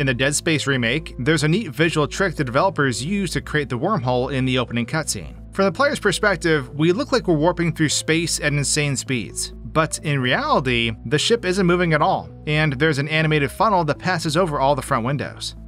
In the Dead Space Remake, there's a neat visual trick the developers used to create the wormhole in the opening cutscene. From the player's perspective, we look like we're warping through space at insane speeds. But in reality, the ship isn't moving at all, and there's an animated funnel that passes over all the front windows.